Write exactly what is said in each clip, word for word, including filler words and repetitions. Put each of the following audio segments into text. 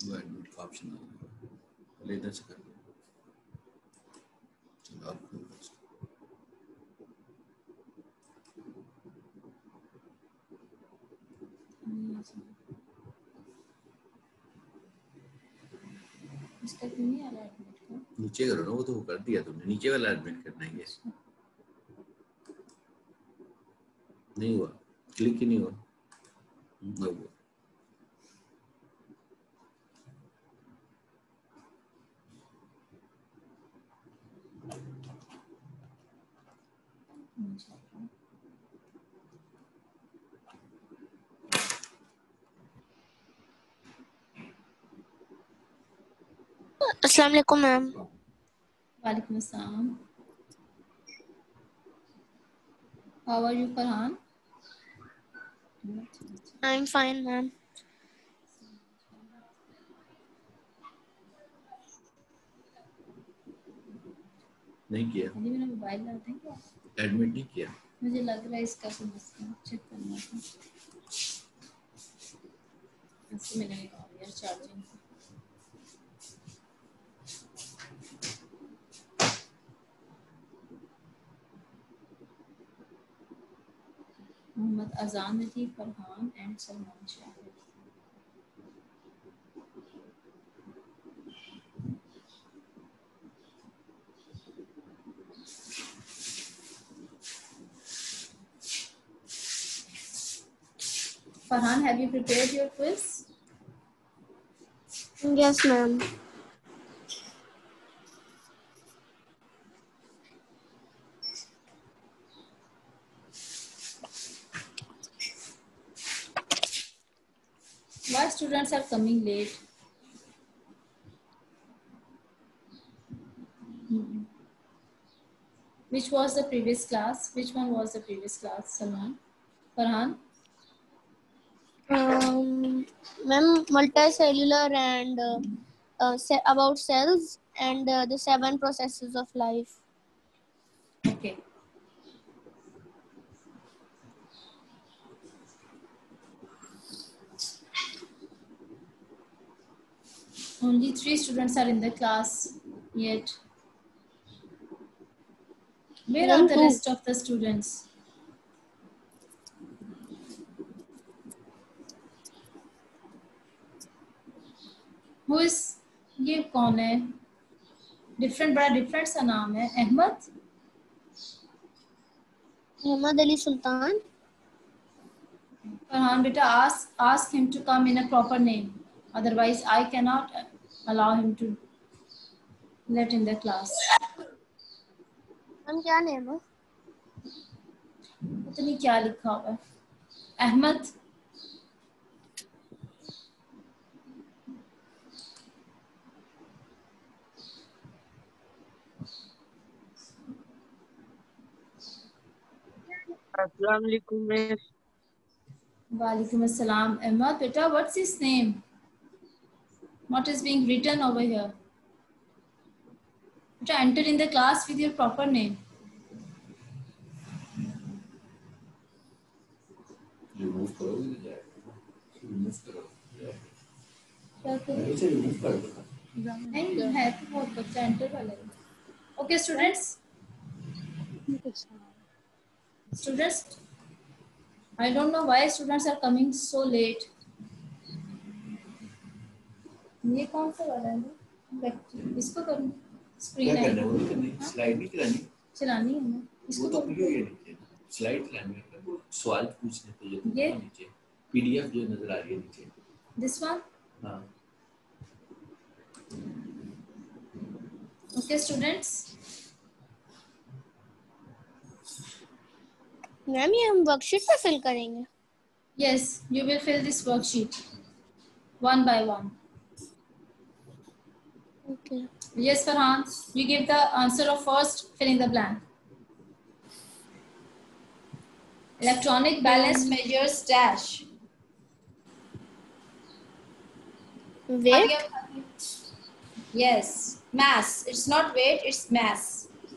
Admit का option आ गया, पहले इधर से कर लो। चलो आप इसका क्यों नहीं आ रहा एडमिट का? नीचे करो ना, वो तो कर दिया तुमने, नीचे वाला एडमिट करना है। ये नहीं हुआ, क्लिक ही नहीं हुआ। हो गया। अस्सलाम वालेकुम मैम। वालेकुम अस्सलाम। How are you, Farhan? I'm fine ma'am. नहीं किया, अभी मेरा मोबाइल लाते हैं क्या? एडमिट नहीं किया। मुझे लग रहा है इसका कोई मसला, चेक करना था। ऐसे मैंने कहा यार charging Mohammad Azan Ali, Farhan and Salman Shahid. Farhan, have you prepared your quiz? Yes ma'am. Why students are coming late? Hmm. Which was the previous class? Which one was the previous class, Salman? Farhan? Um, ma'am multicellular and uh, uh, se about cells and uh, the seven processes of life. Okay. Only three students are in the class yet. Where are the rest of the students? Who is, ये कौन है? Different, बड़ा different सा नाम है। अहमद? मोहम्मद अली सुल्तान। Farhan, beta, ask ask him to come in a proper name. Otherwise, I cannot allow him to let in the class. हम क्या name है? पता नहीं क्या लिखा हुआ है। अहमद? अस्सलाम वालेकुम miss. Walaikum assalam. Ahmad, beta, what's his name? What is being written over here? Beta, enter in the class with your proper name. Remove करोगे तो जाएगा, रिमूव करो क्या करूं? इसे रिमूव कर दो। नहीं है तो बहुत बच्चा एंटर वाला है। Okay, students. Students, I don't know why students are coming so late. ये कौन सा वाला है? इसको करूं? स्क्रीन क्या करना है? वो है। करनी स्लाइड नहीं चलानी, चलानी है ना? इसको वो तो करूं? वीडियो ये नीचे स्लाइड चलानी है, वो सवाल पूछने तो ये ये? नीचे पीडीएफ जो नजर आ रही है नीचे। This one? हाँ Okay, students. मैम ये हम वर्कशीट पे फिल करेंगे? Yes, you will fill this worksheet one by one. Okay. Yes, Farhan, you give the answer of first, fill in the blank. Electronic balance measures dash. Weight? Yes, mass. It's not weight, it's mass.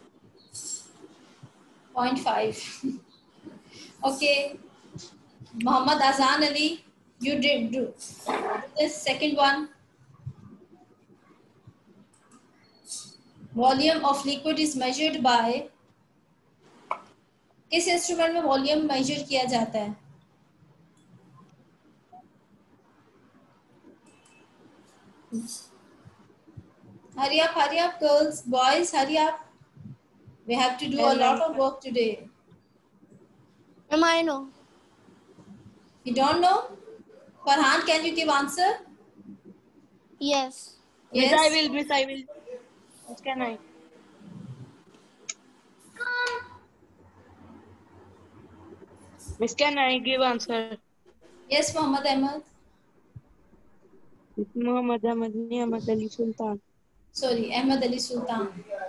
zero point five. Okay. Muhammad Azan Ali, you did do the second one. Volume of liquid is measured by, किस instrument में volume measure किया जाता है? Hurry up, hurry up, girls, boys, hurry up. We have to do a lot of work today. Ma'am, I know. You don't know? Farhan, can you give answer? Yes. Yes. Miss, I will. Miss, I will. Miss, can I? Miss, can I give answer? Yes, Mohammed Ahmed. Muhammad Ahmad Ahmad Ali Sultan. Sorry, Ahmed Ali Sultan.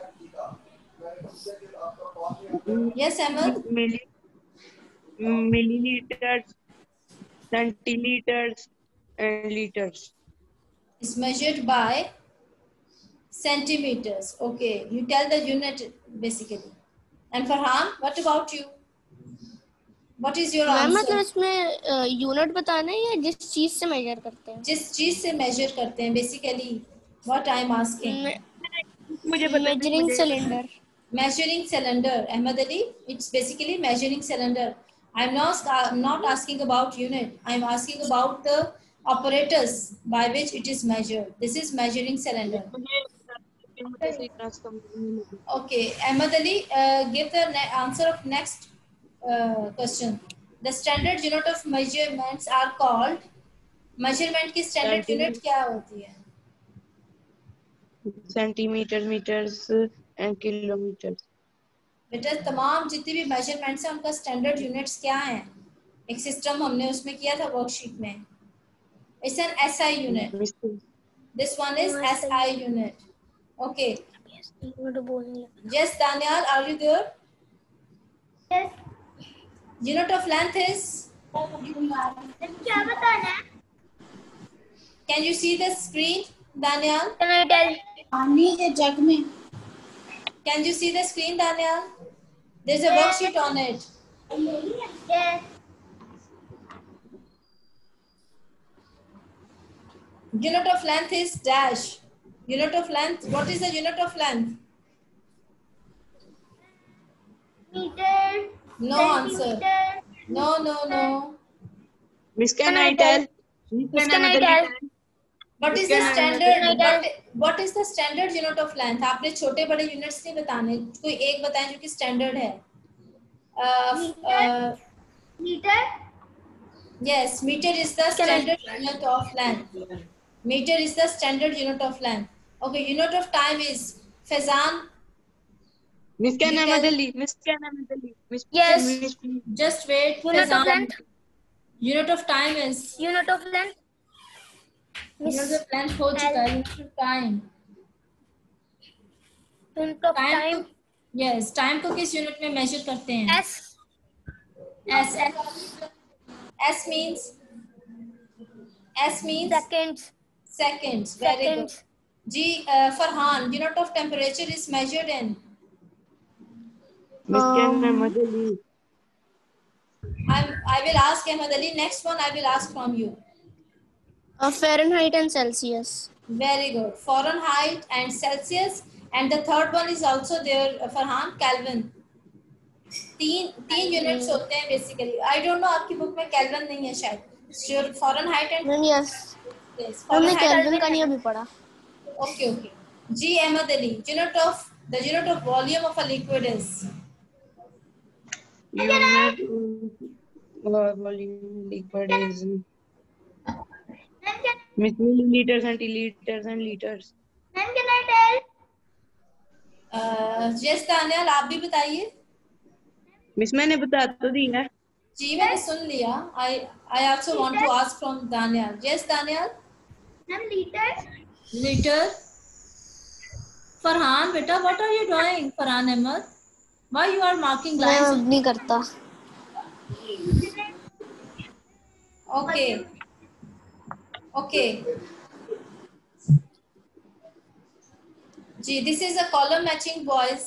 Yes, Ahmed. Milli, milliliters, centiliters, and liters. Is measured by centimeters. Okay, you tell the unit basically. And Farhan, what about you? What is your ma'am answer? मतलब इसमें unit बताना है या जिस चीज से major करते हैं? जिस चीज से मेजर करते हैं basically. What I am asking. मुझे पता है, मेजरिंग मुझे- cylinder. Measuring cylinder, Ahmed Ali. It's basically measuring cylinder. I'm not I'm not asking about unit. I'm asking about the apparatus by which it is measured. This is measuring cylinder. मुझे सही तरह से समझ नहीं लगी। Okay, Ahmed Ali, uh, give the ne- answer of next uh, question. The standard unit of measurements are called. Measurement की standard Centimeter. unit क्या होती है? Centimetre, metres and kilometre. बेटा तमाम जितनी भी मेजरमेंट्स हैं उनका स्टैंडर्ड यूनिट्स क्या हैं? एक सिस्टम हमने उसमें किया था वर्कशीट में. It's an S I unit. This one is S I unit. Okay. Yes, Daniel, are you there? Yes. Unit of length is? क्या बताना है? Can you see the screen, Daniel? Can I tell? पानी है जग में. Can you see the screen, Daniel? There's a worksheet on it. Yes. Unit of length is dash. Unit of length. What is the unit of length? Meter. No answer. No, no, no. Miss can I tell? Miss, can I tell? What is the standard? What, what is the standard unit of length? आपने छोटे बड़े units नहीं बताने. कोई एक बताएं जो कि standard है. Uh, uh, Meter. yes, meter is the standard unit of length. Meter is the standard unit of length. Okay, unit of time is Fazan. Miss can You Ahmad tell- Ali, miss can Ahmad Ali, miss Yes. Miss Just wait. Unit of Fazan. length. Unit of time is. Unit of length. Unit of length हो चुका है. Unit of time. Unit of Time. time. को- yes, time को किस unit में measure करते हैं? S. S. S. S means. S means Seconds. seconds. Very good. Seconds. G. Uh, Farhan. Unit of temperature is measured in. Miss can Um, Ahmad Ali. I'm. I will ask Ahmed Ali. Next one, I will ask from you. Uh, Fahrenheit and Celsius. Very good. Fahrenheit and Celsius, and the third one is also there. uh, Farhan, Kelvin. तीन तीन units होते हैं basically. I don't know आपकी book में Kelvin नहीं है शायद. Sure, Fahrenheit and Ma'am, yes. yes. हमने Fahrenheit. केल्विन का नहीं अभी पढ़ा. Okay, okay. G. Ahmed Ali. Unit of the unit of volume of a liquid is. Unit volume liquid is miss millilitre, centilitre and litres. Ma'am, can I tell? Uh, yes, Daniel, आप भी बताइए. Miss मैंने बता तो दिया। जी मैंने सुन लिया. I I also want to ask from Daniel. Yes, Daniel. Ma'am, liter. Liter. Farhan, beta, what are you doing? Farhan Ahmed. Why you are marking मैं lines? अब नहीं करता. Okay. Okay. जी, this is a column matching, boys.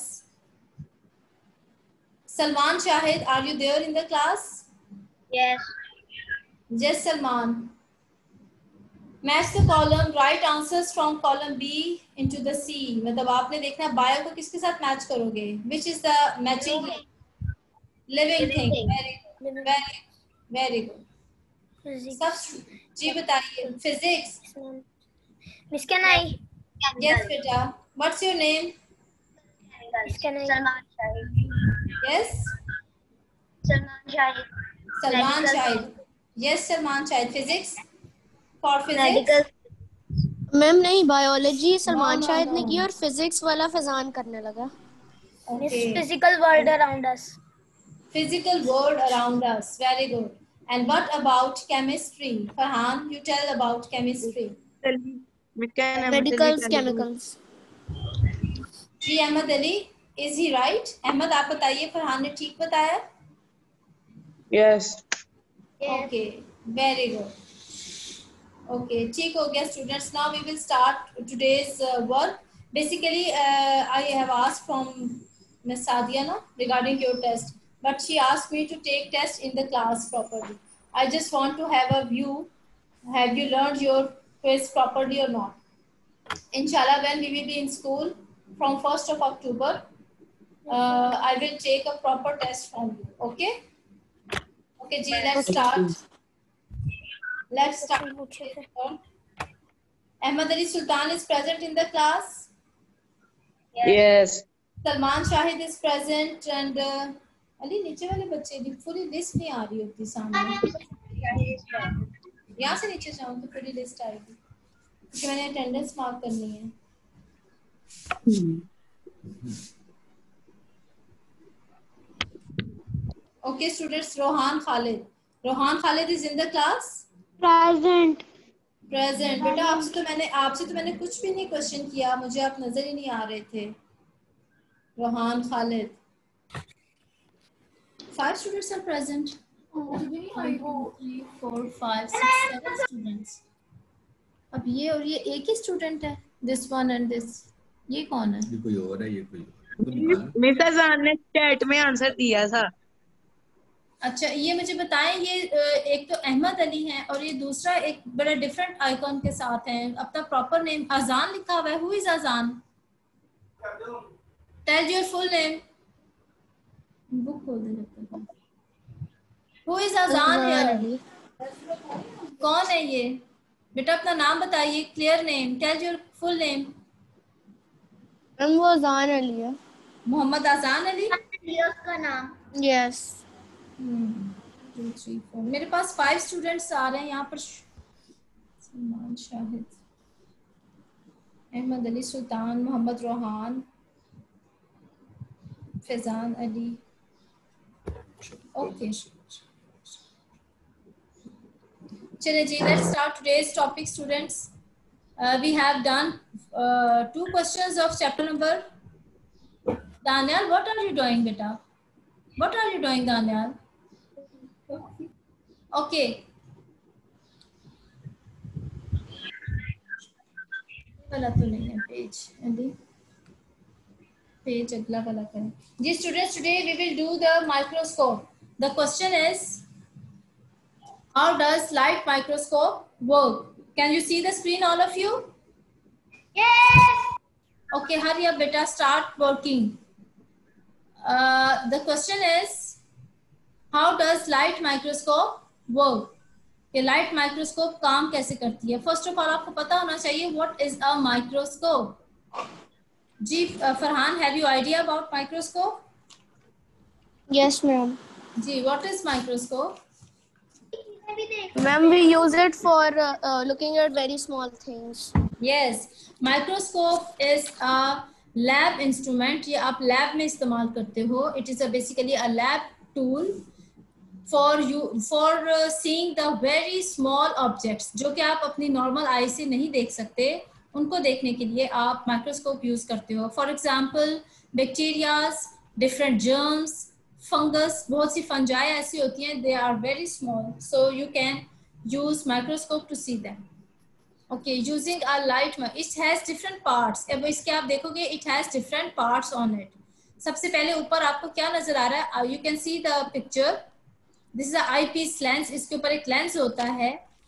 Salman Shahid, are you there in the class? Yes. Yes, Salman. Match the column, right answers from column B into the C. मतलब आपने देखना bio को किसके साथ match करोगे, which is the matching living thing. Very very very good. सब जी बताइए। Physics, miss can I? Yes बेटा, what's your name? Miss can I? Salman Shahid. Yes, Salman Shahid. Salman Shahid. Yes Salman Shahid. Physics, for physics. Ma'am नहीं, biology Salman no, Shahid no. ने की और physics वाला फैजान करने लगा। Okay. Physical world around us. Physical world around us. Very good. And what about chemistry? Farhan, you tell about chemistry. Medicals, chemicals. जी Ahmad Ali, is he right? Ahmad आप बताइए, फरहान ने ठीक बताया? Yes. Okay, very good. Okay, ठीक हो गया students. Now we will start today's uh, work. Basically, uh, I have asked from Miss Sadia no, regarding your test, but she asked me to take test in the class properly. I just want to have a view. Have you learned your quiz properly or not? Inshallah, when we will be in school from first of October, uh, I will take a proper test from you. Okay? Okay, Ji, let's start. Let's start. Ahmad Ali Sultan is present in the class. Yes. Salman Shahid is present and uh, Ali नीचे वाले बच्चे की पूरी list नहीं आ रही होती सामने। यहाँ से नीचे जाऊँ तो पूरी लिस्ट आएगी क्योंकि मैंने अटेंडेंस मार्क करनी है। Okay, students. Rohan Khalid. Rohan Khalid is in the class. Present. Present. बेटा आपसे तो मैंने आपसे तो मैंने कुछ भी नहीं क्वेश्चन किया, मुझे आप नजर ही नहीं आ रहे थे। Rohan Khalid. Five students are present. One, two, three, four, five, six, seven students. अब ये और ये एक ही स्टूडेंट है। This one and this. ये कौन है? ये कोई और है, ये कोई और। मिसेस जान ने चैट में आंसर दिया था। अच्छा, ये मुझे बताएं, ये एक तो अहमद अली है और ये दूसरा एक बड़ा डिफरेंट आइकॉन के साथ है। अपना प्रॉपर नेम अजान लिखा हुआ है। Who is Azan? Tell your full name. Book खोल दे। Who is Azan here? कौन है ये? बेटा अपना नाम बताइए, clear name, tell your full name. Ma'am वो अजान अली है। मोहम्मद अजान अली उसका नाम। यस। टू थ्री फोर, मेरे पास फाइव स्टूडेंट्स आ रहे हैं यहाँ पर। सलमान शाहिद, अहमद अली सुल्तान, मोहम्मद रोहान, फैजान अली। ओके चलिए जी, let's start today's topic students. We have done two questions of chapter number. Daniyal, what are you doing बेटा? What are you doing Daniyal? Okay, वाला तो नहीं है पेज। अली पेज अगला वाला करें जी students. Today we will do the microscope. The question is how does light microscope work? Can you see the screen all of you? Yes. Okay, hurry up बेटा, start working. The question is how does light microscope work? कि light microscope काम कैसे करती है। First of all आपको पता होना चाहिए व्हाट इज अ माइक्रोस्कोप। जी Farhan, have you idea about microscope? Yes ma'am. जी, what is microscope? Ma'am we use it for looking at very small things. Yes, microscope is a lab instrument. ये आप lab में इस्तेमाल करते हो। It is a basically a lab tool for you for uh, seeing the very small objects जो कि आप अपनी नॉर्मल आई से नहीं देख सकते, उनको देखने के लिए आप माइक्रोस्कोप यूज करते हो। For example bacterias, different germs, fungus, बहुत सी फंजाई ऐसी होती हैं, they are very small, so you can use microscope to see them. Okay, using a light, it has different parts. अब इसके आप देखोगे it has different parts on it. सबसे पहले ऊपर आपको क्या नजर आ रहा है? You can see the picture. This is eyepiece lens. इसके ऊपर एक लेंस होता है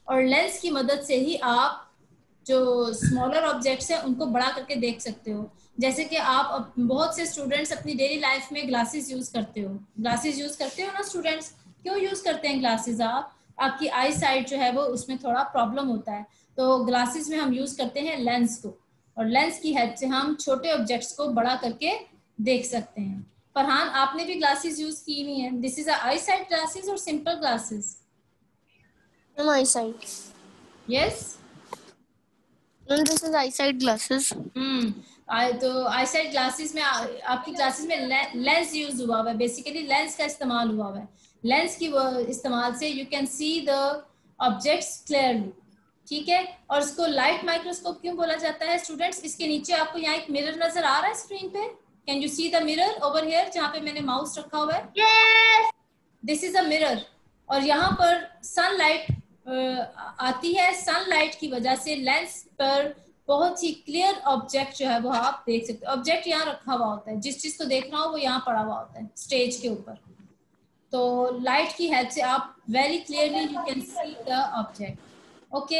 और लेंस की मदद से ही आप जो स्मॉलर ऑब्जेक्ट्स हैं उनको बड़ा करके देख सकते हो। जैसे कि आप बहुत से स्टूडेंट्स अपनी डेली लाइफ में ग्लासेस यूज करते हो, ग्लासेस यूज करते हो ना स्टूडेंट्स? क्यों यूज करते हैं ग्लासेस आप? आपकी आई साइट जो है वो उसमें थोड़ा प्रॉब्लम होता है, तो ग्लासेस में हम यूज करते हैं लेंस को, और लेंस की हेल्प से हम छोटे ऑब्जेक्ट्स को बड़ा करके देख सकते हैं। फरहान, आपने भी ग्लासेस यूज की हुई हैं। This is eyesight glasses और simple glasses? Eyesight. Yes, this is eyesight glasses. Hmm eye तो आई साइट ग्लासेस में आ, आपकी क्लासेस में ले, लेंस यूज हुआ हुआ है, बेसिकली लेंस का इस्तेमाल हुआ हुआ है। लेंस की इस्तेमाल से you can see the objects clearly, ठीक है। और इसको लाइट माइक्रोस्कोप क्यों बोला जाता है स्टूडेंट्स? इसके नीचे आपको यहाँ एक मिरर नजर आ रहा है स्क्रीन पे। Can you see the mirror over here, जहाँ पे मैंने माउस रखा हुआ है? Yes, this is a mirror, और यहाँ पर सनलाइट आती है। सनलाइट की वजह से लेंस पर बहुत ही क्लियर ऑब्जेक्ट जो है वो आप देख सकते हो। ऑब्जेक्ट यहाँ रखा हुआ होता है, जिस चीज को देख रहा हो वो यहाँ पड़ा हुआ होता है स्टेज के ऊपर। तो लाइट की हेल्प से आप very clearly you can see the object. Okay,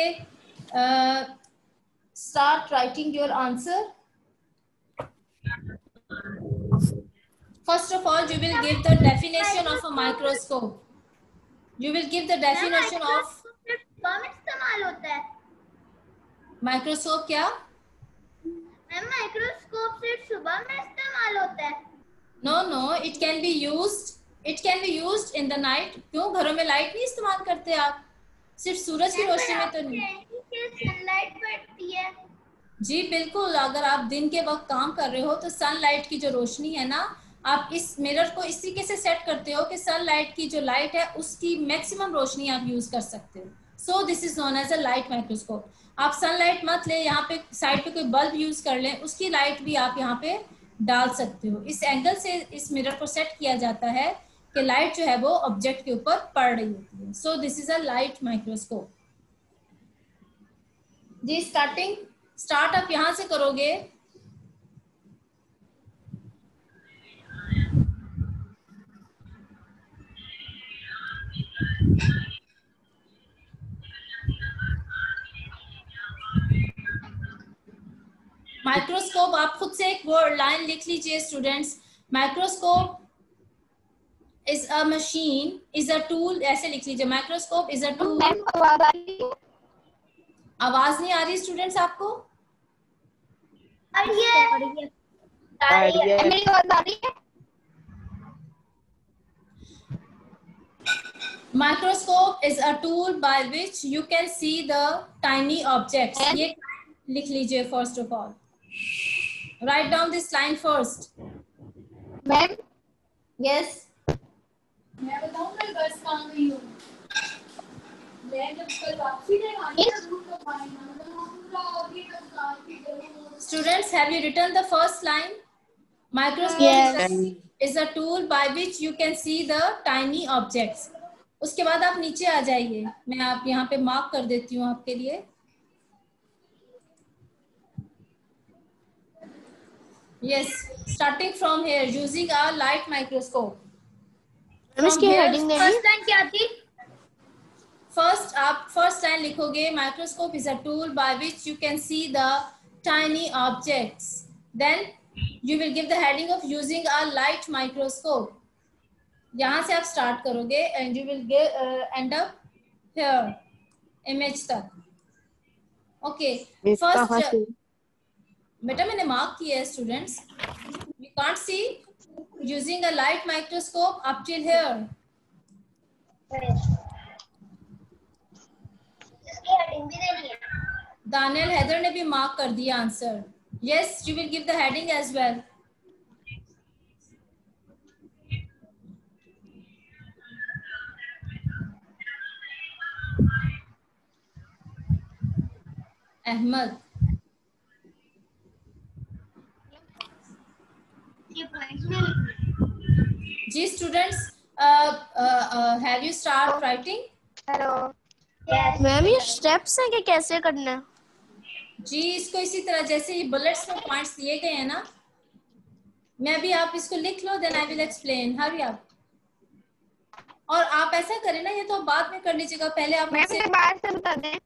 start writing your answer. First of all, you will give the definition of a microscope. You will give the definition of कम इस्तेमाल होता है microscope। क्या? Ma'am microscope सिर्फ सुबह में इस्तेमाल होता है? No, no, it can be used. It can be used in the night. क्यों घरों में लाइट नहीं इस्तेमाल करते आप? सिर्फ सूरज की रोशनी में तो नहीं। सनलाइट पड़ती है। जी बिल्कुल, अगर आप दिन के वक्त काम कर रहे हो तो सनलाइट की जो रोशनी है ना, आप इस मिरर को इस तरीके से सेट करते हो कि सनलाइट की जो लाइट है उसकी मैक्सिमम रोशनी आप यूज कर सकते हो। So this is known as a light microscope. आप सनलाइट मत ले, यहाँ पे साइड पे कोई बल्ब यूज कर लें, उसकी लाइट भी आप यहाँ पे डाल सकते हो। इस एंगल से इस मिरर को सेट किया जाता है कि लाइट जो है वो ऑब्जेक्ट के ऊपर पड़ रही होती है। So this is a light microscope. जी स्टार्टिंग स्टार्ट आप यहाँ से करोगे। माइक्रोस्कोप आप खुद से एक वर्ड लाइन लिख लीजिए students. Microscope is a machine, is a tool, ऐसे लिख लीजिए। Microscope is a tool. आवाज नहीं आ रही स्टूडेंट्स आपको? आ रही है, आ रही है, आ रही है, मेरी आवाज आ रही है? Microscope is a tool by which you can see the tiny objects. ये लिख लीजिए first of all. Write down this line first. Ma'am Yes. मैं बताऊं मैं बस कहाँ गई हूँ? मैं जब कल वापसी टाइम आई ना दूर का पानी ना मतलब पूरा आगे तक काफी गर्म। Students, have you written the first line? Microscope Yes. is, a, is a tool by which you can see the tiny objects. उसके बाद आप नीचे आ जाइए, मैं आप यहाँ पे मार्क कर देती हूँ आपके लिए। Yes, starting from here, using a light microscope. इसकी हेडिंग फर्स्ट लाइन क्या थी? First, आप first line लिखोगे microscope is a tool by which you can see the tiny objects. Then you will give the heading of using a light microscope. यहाँ से आप start करोगे and you will get uh, end up here image तक। Okay, first बेटा मैंने mark किया है students. You can't see using a light microscope up till here. Daniel Heather ने भी मार्क कर दिया answer. Yes, you will give the heading as well. Ahmed. जी students, have you start writing? Hello ma'am, ये steps हैं कि कैसे करना है? जी इसको इसी तरह जैसे ये बुलेट्स में पॉइंट्स दिए गए हैं ना, मैं भी आप इसको लिख लो, then I will explain. Hurry up. और आप ऐसा करें ना, ये तो बाद में कर लीजिएगा, पहले आप मुझसे बाहर से बता दें।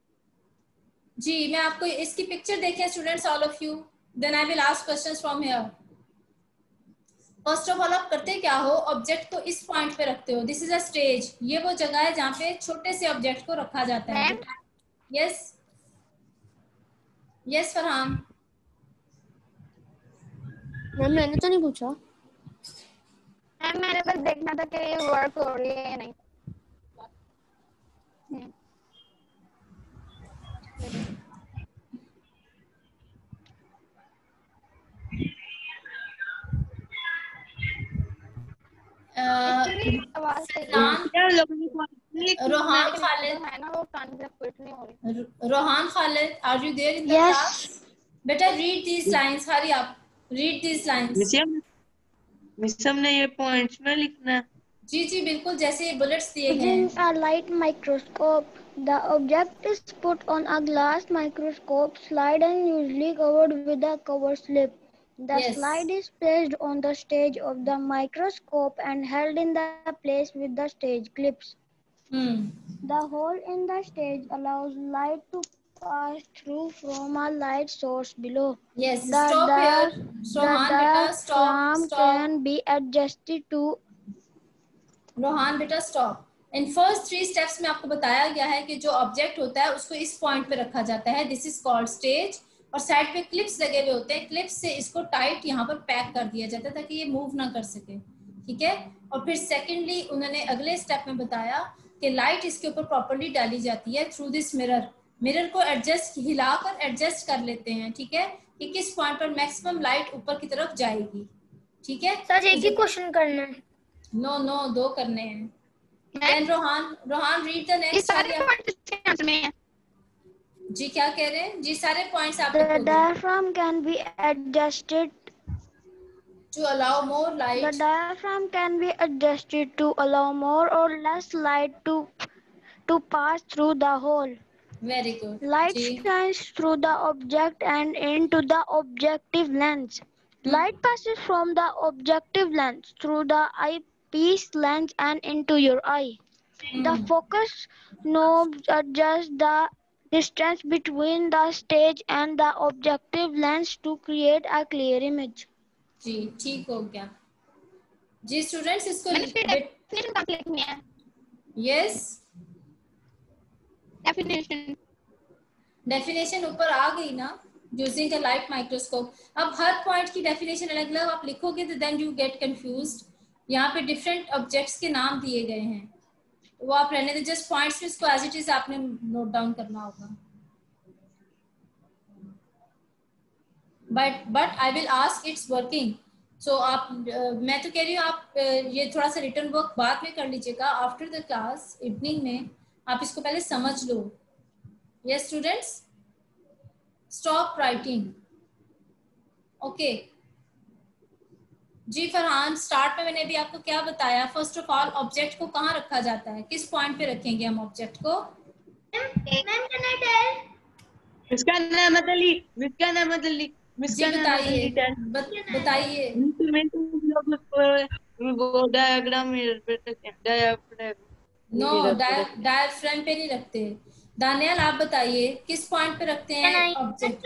जी मैं आपको इसकी पिक्चर देखें students all of you, then I will ask questions from here. First of all आप करते क्या हो, ऑब्जेक्ट को इस पॉइंट पे रखते हो, दिस इज अ स्टेज, ये वो जगह है जहाँ पे छोटे से ऑब्जेक्ट को रखा जाता है। Yes yes Farhan. मैम मैंने तो नहीं पूछा मैम, मैंने बस देखना था कि ये वर्क हो रही है या नहीं। रोहान खालिद है ना, वो कान से फिट नहीं हो रही। Rohan Khalid, are you there in the Yes. Class? बेटा read these lines, hurry up, read these lines. Miss हमने ये पॉइंट्स में लिखना है। जी जी बिल्कुल, जैसे ये बुलेट्स दिए गए हैं। Using a light microscope, the object is put on a glass microscope slide and usually covered with a cover slip. The Yes. slide is placed on the stage of the microscope and held in the place with the stage clips. Hmm The hole in the stage allows light to pass through from a light source below. यस The stop here the Rohan बेटा, stop diaphragm stop can be adjusted to Rohan बेटा stop. इन first three steps में आपको बताया गया है कि जो ऑब्जेक्ट होता है उसको इस पॉइंट पे रखा जाता है, दिस इज कॉल्ड स्टेज, और साइड पे क्लिप्स लगे हुए होते हैं, क्लिप्स से इसको टाइट यहाँ पर पैक कर दिया जाता है ताकि ये मूव ना कर सके, ठीक है। और फिर सेकेंडली उन्होंने अगले स्टेप में बताया कि लाइट इसके ऊपर प्रॉपर्ली डाली जाती है थ्रू दिस मिरर, मिरर को एडजस्ट हिलाकर एडजस्ट कर लेते हैं, ठीक है, कि किस पॉइंट पर मैक्सिमम लाइट ऊपर की तरफ जाएगी, ठीक है। सर एक ही क्वेश्चन करना है। नो नो दो करने हैं। Then Rohan Rohan read the next. जी क्या कह रहे हैं जी, सारे पॉइंट्स आप The लिखोगे। diaphragm can be adjusted. To allow more light. The diaphragm can be adjusted to allow more or less light to to pass through the hole. Very good. Light ji shines through the object and into the objective lens. Light passes from the objective lens through the eyepiece lens and into your eye. The focus knobs adjust the distance between the stage and the objective lens to create a clear image. जी ठीक हो गया जी students, इसको yes Definition. Definition ऊपर आ गई ना, using the light microscope. अब हर पॉइंट की डेफिनेशन अलग अलग आप लिखोगे तो देन यू गेट कंफ्यूज्ड। यहाँ पे डिफरेंट ऑब्जेक्ट्स के नाम दिए गए हैं, वो आप रहने दो, जस्ट पॉइंट्स में इसको एज इट इज आपने नोट डाउन करना होगा। But but I will ask its working, so आप uh, मैं तो कह रही हूँ आप uh, ये थोड़ा सा रिटर्न वर्क बाद में कर लीजिएगा आफ्टर द क्लास इवनिंग में, आप इसको पहले समझ लो। Yes students, stop writing. Okay जी फरहान, स्टार्ट में मैंने भी आपको क्या बताया, फर्स्ट ऑफ ऑल ऑब्जेक्ट को कहाँ रखा जाता है, किस पॉइंट पे रखेंगे हम ऑब्जेक्ट को? इसका नाम अली, इसका नाम अली, जी बताइए बताइए। वो डायग्राम में डायग्राम नो डायफ्राम पे नहीं रखते। दानियाल आप बताइए किस पॉइंट पे रखते हैं ऑब्जेक्ट?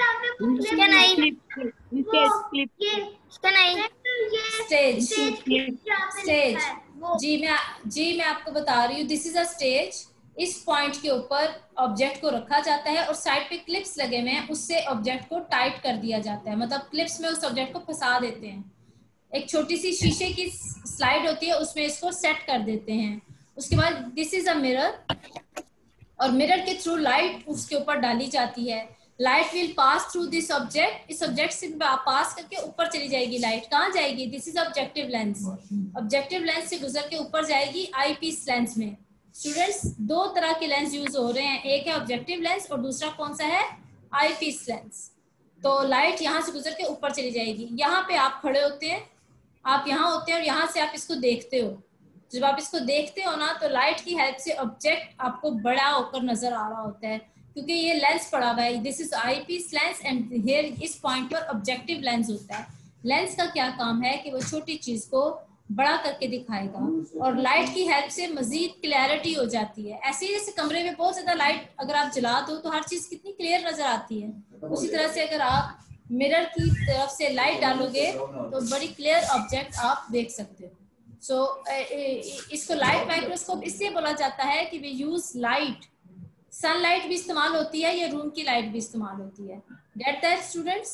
स्टेज स्टेज जी मैं जी मैं आपको बता रही हूँ, दिस इज अ स्टेज, इस पॉइंट के ऊपर ऑब्जेक्ट को रखा जाता है और साइड पे क्लिप्स लगे हुए हैं, उससे ऑब्जेक्ट को टाइट कर दिया जाता है, मतलब क्लिप्स में उस ऑब्जेक्ट को फंसा देते हैं। एक छोटी सी शीशे की स्लाइड होती है, उसमें इसको सेट कर देते हैं। उसके बाद दिस इज अ मिरर, और मिरर के थ्रू लाइट उसके ऊपर डाली जाती है। Light will pass through this object, इस ऑब्जेक्ट से पास करके ऊपर चली जाएगी लाइट, कहाँ जाएगी? This is objective lens, objective lens से गुजर के ऊपर जाएगी आई पीस लेंस में। स्टूडेंट्स दो तरह के लेंस यूज हो रहे हैं, एक है ऑब्जेक्टिव लेंस और दूसरा कौन सा है? Eyepiece lens. तो लाइट यहाँ से गुजर के ऊपर चली जाएगी, यहाँ पे आप खड़े होते हैं, आप यहाँ होते हैं और यहाँ से आप इसको देखते हो। जब आप इसको देखते हो ना तो लाइट की हेल्प से ऑब्जेक्ट आपको बड़ा होकर नजर आ रहा होता है, क्योंकि ये लेंस पड़ा हुआ है, this is eyepiece lens and here इस पॉइंट पर ऑब्जेक्टिव लेंस होता है। लेंस का क्या काम है कि वो छोटी चीज को बड़ा करके दिखाएगा और लाइट की हेल्प से मजीद क्लैरिटी हो जाती है। ऐसे ही जैसे कमरे में बहुत ज्यादा लाइट अगर आप जला दो तो हर चीज कितनी क्लियर नजर आती है, उसी तरह से अगर आप मिरर की तरफ से लाइट डालोगे तो बड़ी क्लियर ऑब्जेक्ट आप देख सकते हो। सो so, इसको लाइट माइक्रोस्कोप इसलिए बोला जाता है कि वी यूज लाइट, सनलाइट भी इस्तेमाल होती है या रूम की लाइट भी इस्तेमाल होती है। Get that students?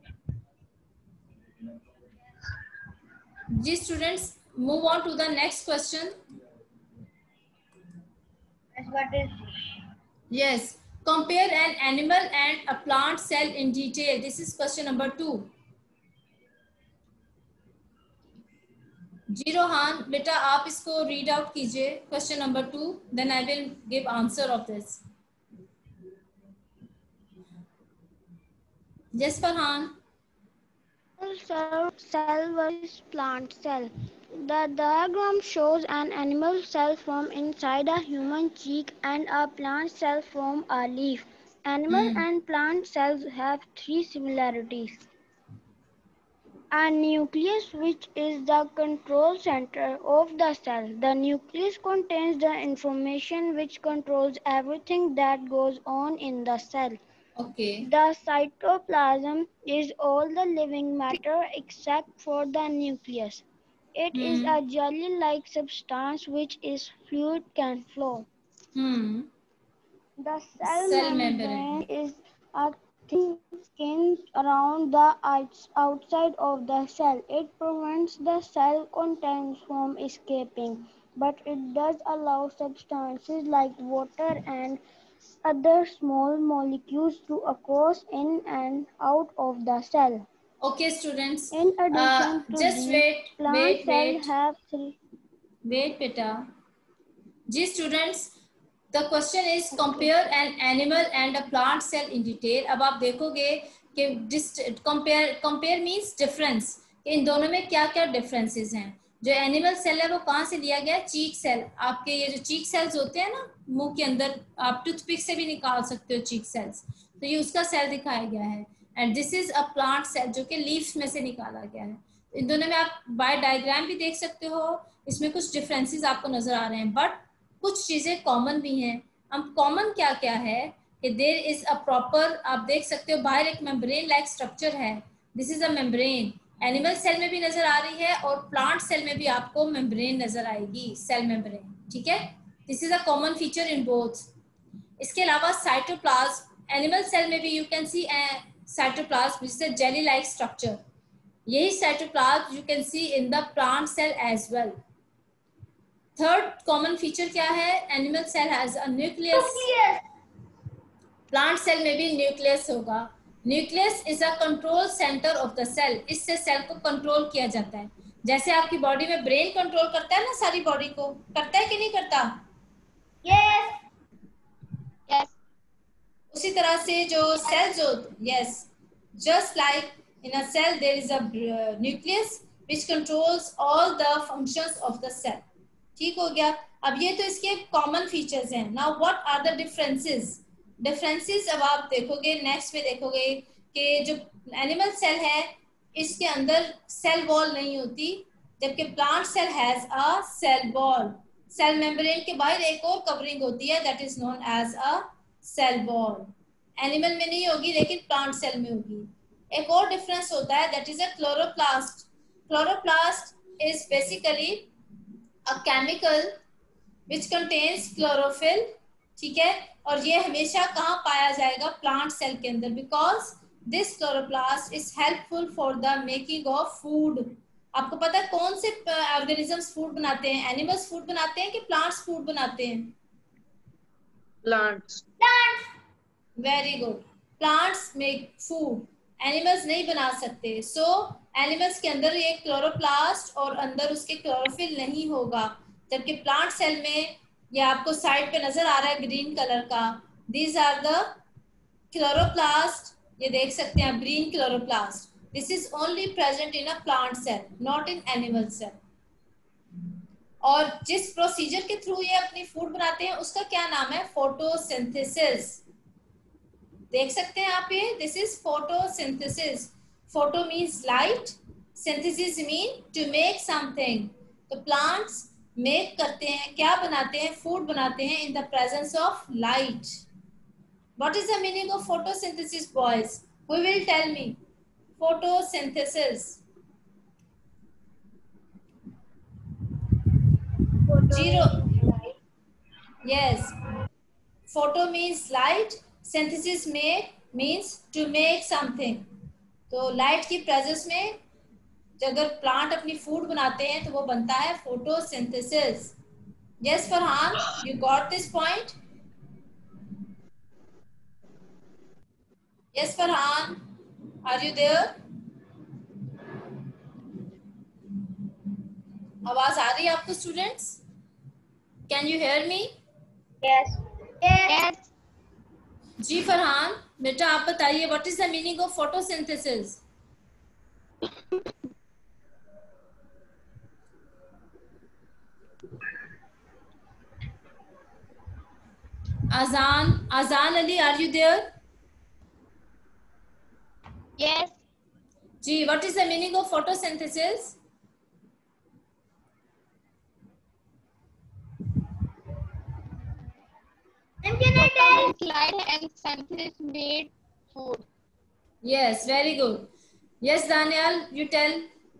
जी students, move on to the next question. Yes, compare an animal and a plant cell in detail. This is question number two. जी रोहान बेटा आप इसको रीड आउट कीजिए question number two, then I will give answer of this. Yes Farhan. Cell, cell versus plant cell. The diagram shows an animal cell from inside a human cheek and a plant cell from a leaf. Animal Hmm. and plant cells have three similarities. A nucleus, which is the control center of the cell. The nucleus contains the information which controls everything that goes on in the cell. Okay. The cytoplasm is all the living matter except for the nucleus. It Hmm. is a jelly-like substance which is fluid can flow. Hmm. The cell, Cell membrane, membrane is a thin skin around the outs- outside of the cell. It prevents the cell contents from escaping, but it does allow substances like water and other small molecules to cross in and out of the cell. Okay students, In addition uh, to just these, wait plant wait cells wait have three. wait बेटा। जी students, the question is compare an animal and a plant cell in detail. अब आप देखोगे कि compare compare means difference, कि इन दोनों में क्या क्या डिफरेंसेस हैं। जो एनिमल सेल है वो कहाँ से लिया गया है? Cheek cell. आपके ये जो चीक सेल्स होते हैं ना मुंह के अंदर, आप टूथपिक से भी निकाल सकते हो चीक सेल्स, तो ये उसका सेल दिखाया गया है। And this is a plant cell जो कि लीफ में से निकाला गया है। इन दोनों में आप बाय डायग्राम भी देख सकते हो, इसमें कुछ डिफरेंसेस आपको नजर आ रहे हैं, बट कुछ चीजें कॉमन भी हैं। हम कॉमन क्या क्या है कि देयर इज अ प्रॉपर, आप देख सकते हो बाहर एक मेम्ब्रेन लाइक स्ट्रक्चर है, this is a membrane. Animal cell में भी नजर आ रही है और प्लांट सेल में भी आपको मेम्ब्रेन नजर आएगी, सेल मेम्ब्रेन, ठीक है। This is a common feature in both. इसके अलावा साइटोप्लाज्म, एनिमल सेल में भी you can see cytoplasm which is a jelly like structure. यही cytoplasm you can see in the plant cell as well. Third common feature क्या है? Animal cell has a nucleus. Plant cell में भी nucleus होगा। Nucleus is a control centre of the cell. इससे cell को control किया जाता है। जैसे आपकी बॉडी में ब्रेन कंट्रोल करता है ना सारी बॉडी को, करता है कि नहीं करता? Yes Yes. उसी तरह से जो सेल्स हो, yes, just like in a cell there is a nucleus which controls all the functions of the cell. ठीक हो गया। अब ये तो इसके कॉमन फीचर्स हैं। Now what are the differences? Differences अब आप देखोगे नेक्स्ट में देखोगे कि जो एनिमल सेल है इसके अंदर सेल वॉल नहीं होती, जबकि plant cell has a cell wall. Cell membrane के बाहर एक और कवरिंग होती है that is known as a cell wall. Animal में नहीं होगी लेकिन प्लांट सेल में होगी। एक और डिफरेंस होता है that is a chloroplast. Chloroplast is basically a chemical which contains chlorophyll, ठीक है। और ये हमेशा कहाँ पाया जाएगा? प्लांट सेल के अंदर, because this chloroplast is helpful for the making of food. आपको पता है कौन से ऑर्गेनिजम्स फूड बनाते हैं? एनिमल्स फूड बनाते हैं कि प्लांट्स फूड बनाते हैं? Plants. Very good, plants make food, animals नहीं बना सकते। सो so, एनिमल्स के अंदर ये क्लोरोप्लास्ट और अंदर उसके क्लोरोफिल नहीं होगा, जबकि प्लांट सेल में ये आपको साइड पे नजर आ रहा है ग्रीन कलर का, दीज आर द क्लोरोप्लास्ट। ये देख सकते हैं आप, green chloroplast. This is only present in a plant cell, not in animal cell. और जिस प्रोसीजर के थ्रू ये अपनी फूड बनाते हैं उसका क्या नाम है? फोटोसिंथेसिस। देख सकते हैं आप ये, this is photosynthesis. Photo means light, synthesis mean to make something. तो प्लांट्स मेक करते हैं, क्या बनाते हैं, फूड बनाते हैं in the presence of light. What is the meaning of photosynthesis boys? Who will tell me? Photosynthesis. Zero. Yes. Photo means light. Synthesis make means to make something. तो light की presence में अगर plant अपनी food बनाते हैं तो वो बनता है photosynthesis. Yes Farhan, you got this point? Yes Farhan, are you there? आवाज आ रही है आपको students? Can you hear me? Yes. Yes. जी फरहान बेटा आप बताइए, what is the meaning of photosynthesis? Azan, Azan Ali, are you there? Yes. जी, what is the meaning of photosynthesis? And can I tell? Light and synthesis made food. Yes, very good. Yes, Daniel, you tell.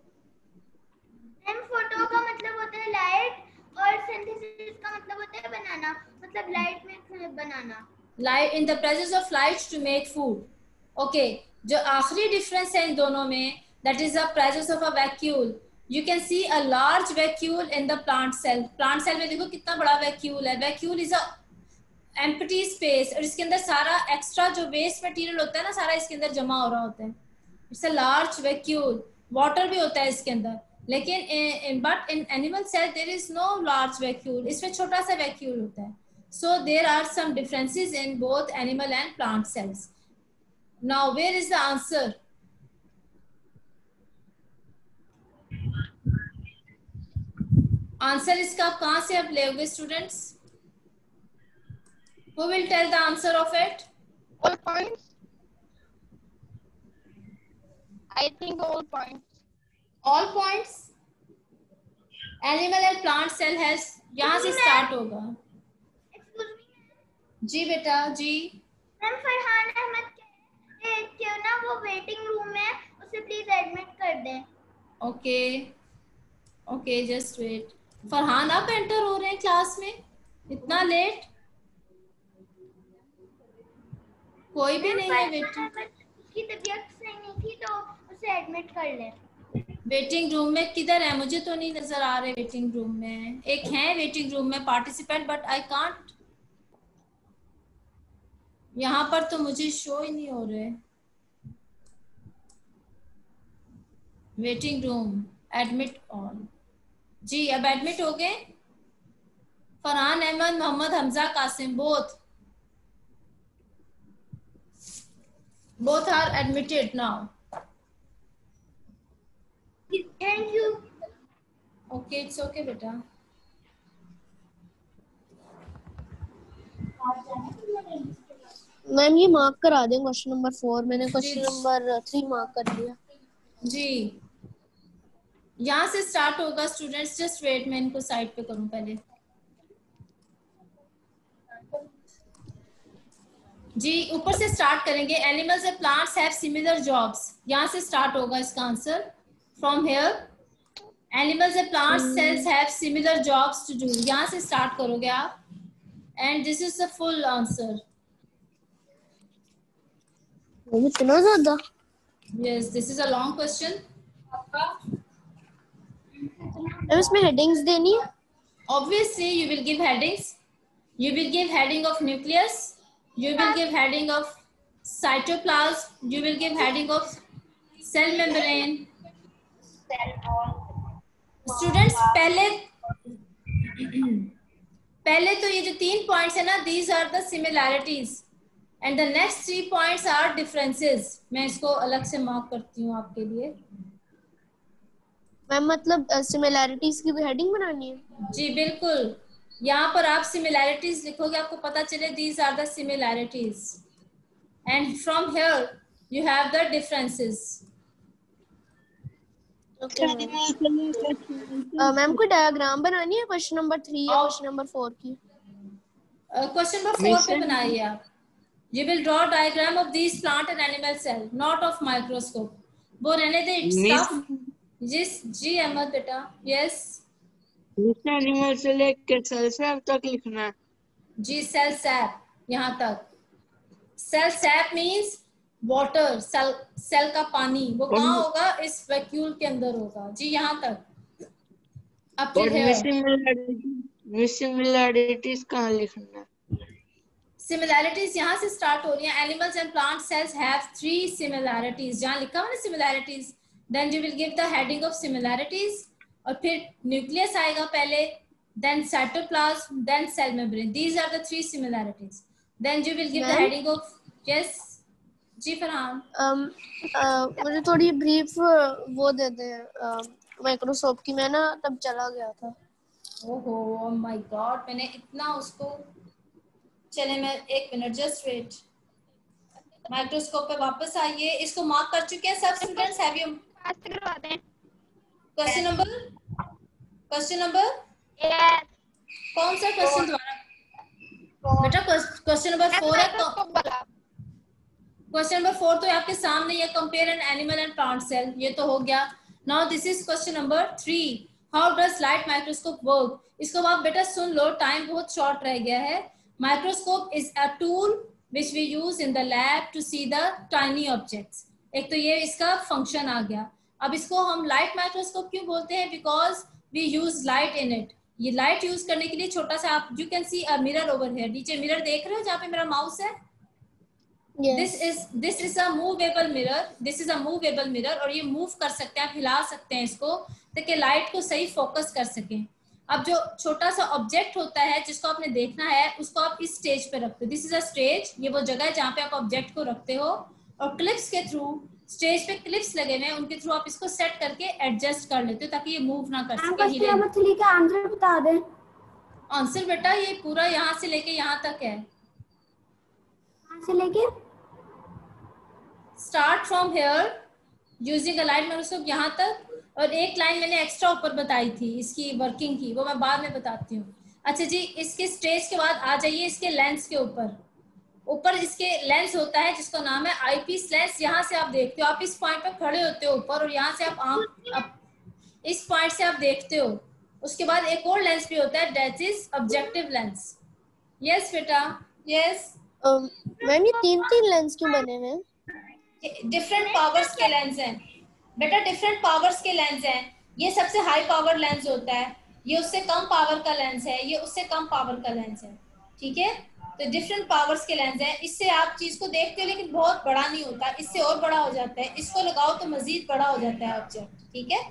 And photo का मतलब होता है light और synthesis का मतलब होता है बनाना, मतलब लाइट में बनाना. Light in the presence of light to make food. Okay, जो आखिरी difference है इन दोनों में, that is the presence of a vacuole. You can see a large vacuole in the plant cell. Plant cell में देखो कितना बड़ा vacuole है. Vacuole is a empty space और इसके अंदर सारा extra जो waste material होता है ना, सारा इसके अंदर जमा हो रहा होता है. It's a large vacuole. Water भी होता है इसके अंदर. लेकिन but in animal cell there is no large vacuole. इसमें छोटा सा vacuole होता है. So there are some differences in both animal and plant cells. Now where is the answer? Answer इसका आप कहाँ से आप लेओगे students? Who will tell the answer of it? All points. I think all points. All points. Animal and plant cell has यहाँ से start होगा. Excuse me. जी बेटा जी. Ma'am Farhan Ahmad क्यों ना वो वेटिंग रूम में, उसे प्लीज एडमिट कर दें. Okay. Okay, just wait. Farhan आप एंटर हो रहे हैं क्लास में इतना लेट? कोई भी नहीं है वेटिंग. उसकी तबीयत सही नहीं थी तो उसे एडमिट कर लें. वेटिंग रूम में किधर है? मुझे तो नहीं नजर आ रहे वेटिंग रूम में. एक है वेटिंग रूम में पार्टिसिपेंट बट आई कांट. यहाँ पर तो मुझे शो ही नहीं हो रहे. Waiting room admit all. जी अब एडमिट हो गए. Farhan Ahmed, Mohammad Hamza, Qasim, both both are admitted now. Thank you. Okay, it's okay बेटा. मैम ये मार्क करा दें क्वेश्चन नंबर फोर. मैंने क्वेश्चन नंबर थ्री मार्क कर दिया. जी यहाँ से स्टार्ट होगा स्टूडेंट्स. जस्ट वेट, मैं इनको साइड पे करूँ पहले. जी ऊपर से स्टार्ट करेंगे. Animals and plants have similar jobs. यहाँ से स्टार्ट होगा इसका answer. From here animals and plants cells have similar jobs to do. यहाँ से स्टार्ट करोगे आप. And this is the full answer. इतना ज्यादा? Yes, this is a long question. Ma'am इसमें हेडिंग्स देनी है? Obviously you will give headings. You will give heading of nucleus. You will give heading of cytoplasm. You will give heading of cell membrane. Students पहले पहले तो ये जो तीन points है ना, these are the similarities and the next three points are differences. मैं इसको अलग से मार्क करती हूँ आपके लिए. मैम मतलब सिमिलैरिटीज की भी हेडिंग बनानी है? जी बिल्कुल. यहाँ पर आप सिमिलैरिटीज लिखोगे, आपको पता चले these are the similarities and from here you have the differences. Okay ma'am, कोई डायग्राम बनानी है क्वेश्चन नंबर थ्री या क्वेश्चन नंबर फोर की? क्वेश्चन नंबर फोर पे बनाइए आप. You will draw a diagram of these plant and animal cell, not of microscope. वो रहने दे stuff. जिस जी अहमद बेटा. Yes. एनिमल से लेकर सेल सैप तक लिखना है. जी सेल सैप यहाँ तक. Cell sap means water. Cell cell का पानी वो कहाँ होगा? इस वैक्यूल के अंदर होगा. जी यहाँ तक. अब फिर सिमिलैरिटीज कहाँ लिखना है? सिमिलैरिटीज यहाँ से स्टार्ट हो रही है. Animals and plant cells have three similarities. जहाँ लिखा हुआ ना similarities, then you will give the heading of similarities. और फिर न्यूक्लियस आएगा पहले, then cytoplasm, then cell membrane. These are the three similarities. Then you will give the heading of. Yes जी Farhan. um, uh, मुझे थोड़ी ब्रीफ वो दे दे Microsoft की. मैं ना तब चला गया था. ओहो ओह माय गॉड, मैंने इतना उसको. चले मैं एक मिनट, जस्ट वेट. माइक्रोस्कोप पे वापस आइए. इसको मार्क कर चुके हैं सब students? Have you? Question number question number कौन सा क्वेश्चन दोबारा बेटा? क्वेश्चन नंबर फोर है. क्वेश्चन नंबर फोर तो आपके सामने ये compare an animal and plant cell, ये तो हो गया. Now this is question number three. How does light microscope work? इसको आप बेटा सुन लो, टाइम बहुत शॉर्ट रह गया है. Microscope is a tool which we use in the lab to see the tiny objects. एक तो ये इसका फंक्शन आ गया. अब इसको हम लाइट माइक्रोस्कोप क्यों बोलते हैं? Because we use light in it. ये लाइट यूज करने के लिए छोटा सा, आप you can see a mirror over here. नीचे मिरर देख रहे हो जहाँ पे मेरा माउस है? This is this is a movable mirror. This is a movable mirror और ये मूव कर सकते हैं, आप हिला सकते हैं इसको ताकि लाइट को सही फोकस कर सकें. अब जो छोटा सा ऑब्जेक्ट होता है जिसको आपने देखना है, उसको आप इस स्टेज पे रखते हो. This is a stage. ये वो जगह है जहाँ पे आप ऑब्जेक्ट को रखते हो और क्लिप्स के थ्रू, स्टेज पे क्लिप्स लगे हुए हैं, उनके थ्रू आप इसको सेट करके एडजस्ट कर लेते हो ताकि ये मूव ना कर सके. क्वेश्चन नंबर थ्री का आंसर बता दें. आंसर बेटा ये पूरा यहाँ से लेके यहाँ तक है. कहाँ से लेके? Start from here using a light microscope यहाँ तक. और एक लाइन मैंने एक्स्ट्रा ऊपर बताई थी इसकी वर्किंग की, वो मैं बाद में बताती हूँ. अच्छा जी, इसके स्टेज के बाद आ जाइए इसके लेंस के ऊपर. ऊपर इसके लेंस होता है जिसका नाम है आईपीस लेंस. यहाँ से आप देखते हो, आप इस पॉइंट पे खड़े होते हो ऊपर और यहाँ से आप आंख आप इस पॉइंट से आप देखते हो. उसके बाद एक और लेंस भी होता है, that is objective lens. Yes बेटा. यस मैम, ये तीन तीन लेंस क्यों बने हुए हैं? डिफरेंट पावर्स के लेंस हैं बेटा. डिफरेंट पावर्स के लेंस हैं. ये सबसे हाई पावर लेंस होता है, ये उससे कम पावर का लेंस है, ये उससे कम पावर का लेंस है. ठीक है, तो डिफरेंट पावर्स के लेंस हैं. इससे आप चीज को देखते हो लेकिन बहुत बड़ा नहीं होता, इससे और बड़ा हो जाता है. इसको लगाओ तो मजीद बड़ा हो जाता है ऑब्जेक्ट. ठीक है.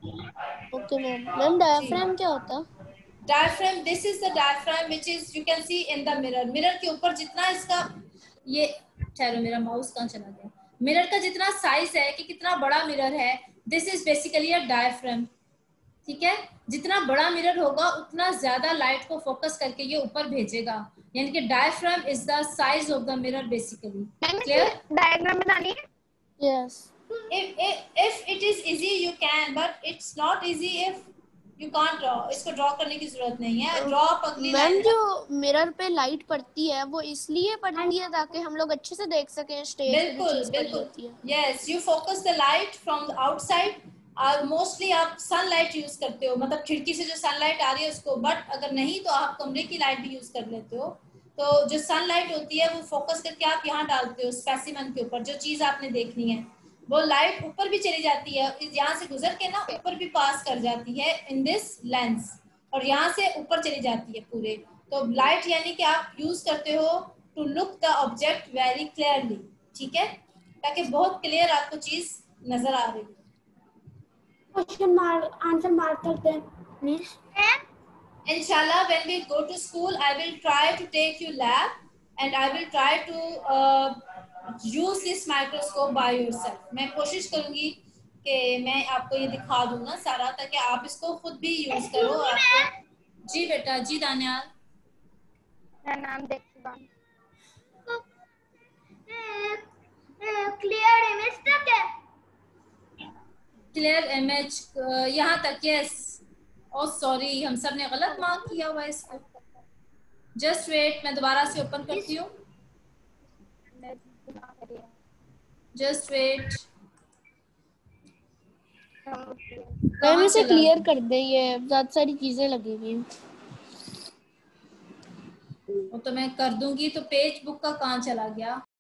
Okay ma'am. मैम डायफ्राम क्या होता है? Diaphragm, this is the diaphragm which is you can see in the mirror. Mirror के ऊपर जितना इसका, ये ठहरो मेरा माउस कहाँ चला गया. मिरर का जितना साइज है कि कितना बड़ा मिरर है, this is basically a diaphragm. ठीक है, जितना बड़ा मिरर होगा उतना ज्यादा लाइट को फोकस करके ये ऊपर भेजेगा. यानी कि diaphragm is the size of the mirror basically. Clear? Diagram बनानी है? Yes. if if if it is easy you can, but it's not easy if you can't draw. इसको ड्रॉ करने की जरूरत नहीं है. ड्रॉ अगली मैम, लाइन. जो मिरर पे लाइट पड़ती है वो इसलिए पड़ती है ताकि हम लोग अच्छे से देख सकें स्टेज पे जो बिल्कुल चीज पड़ी बिल्कुल. होती है. Yes, you focus the light from the outside. और मोस्टली आप सनलाइट यूज करते हो, मतलब खिड़की से जो सनलाइट आ रही है उसको. बट अगर नहीं तो आप कमरे की लाइट भी यूज कर लेते हो. तो जो सनलाइट होती है वो फोकस करके आप यहाँ डालते हो स्पेसिमेन के ऊपर. जो चीज आपने देखनी है वो लाइट ऊपर भी चली जाती है, यहाँ से गुजर के ना ऊपर भी पास कर जाती है इन दिस लेंस, और यहाँ से ऊपर चली जाती है पूरे. तो लाइट यानी कि आप यूज करते हो to look the object very clearly. ठीक है, ताकि बहुत क्लियर आपको चीज नजर आ रही. क्वेश्चन मार्क आंसर मार्क करते हैं please. Inshallah, when we go to school, I will try to take you lab and I will try to uh, use this microscope by yourself. मैं कोशिश करूंगी कि मैं आपको ये दिखा दूँ ना सारा, ताकि आप इसको खुद भी यूज करो. आपको जी बेटा. जी दानियाल. मेरा नाम देखिए. क्लियर इमेज तक है. क्लियर इमेज यहाँ तक, यस। ओ सॉरी, हम सब ने गलत मार्क किया हुआ है इसको। जस्ट वेट, मैं दोबारा से ओपन करती हूँ। जस्ट वेट, मैम इसे क्लियर कर दे, ये बहुत सारी चीजें लगी हुई हैं। वो तो मैं कर दूंगी। तो पेज बुक का कहाँ चला गया?